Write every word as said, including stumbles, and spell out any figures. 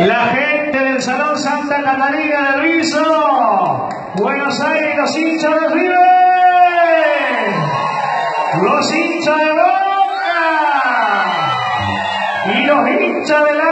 La gente del Salón Santa Catalina del Viso, Buenos Aires, los hinchas de River, los hinchas de Boca y los hinchas de la